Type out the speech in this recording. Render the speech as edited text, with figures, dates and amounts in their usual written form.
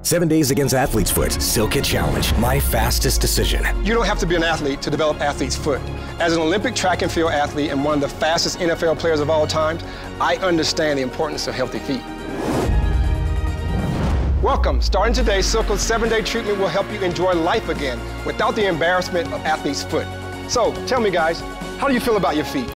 7 days against athlete's foot. Silka Challenge. My fastest decision. You don't have to be an athlete to develop athlete's foot. As an Olympic track and field athlete and one of the fastest NFL players of all time, I understand the importance of healthy feet. Welcome. Starting today, Silka's 7-day treatment will help you enjoy life again without the embarrassment of athlete's foot. So, tell me guys, how do you feel about your feet?